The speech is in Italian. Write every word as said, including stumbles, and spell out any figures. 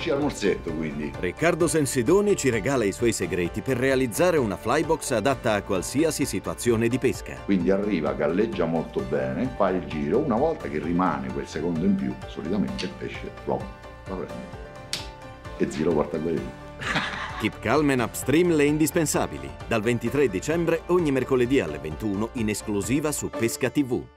eccoci al morsetto quindi. Riccardo Sensidoni ci regala i suoi segreti per realizzare una flybox adatta a qualsiasi situazione di pesca. Quindi arriva, galleggia molto bene, fa il giro, una volta che rimane quel secondo in più, solitamente il pesce lo, lo prende e zio lo porta a guarire. Keep Calm and Upstream, le indispensabili. Dal ventitré dicembre ogni mercoledì alle ventuno in esclusiva su Pesca tivù.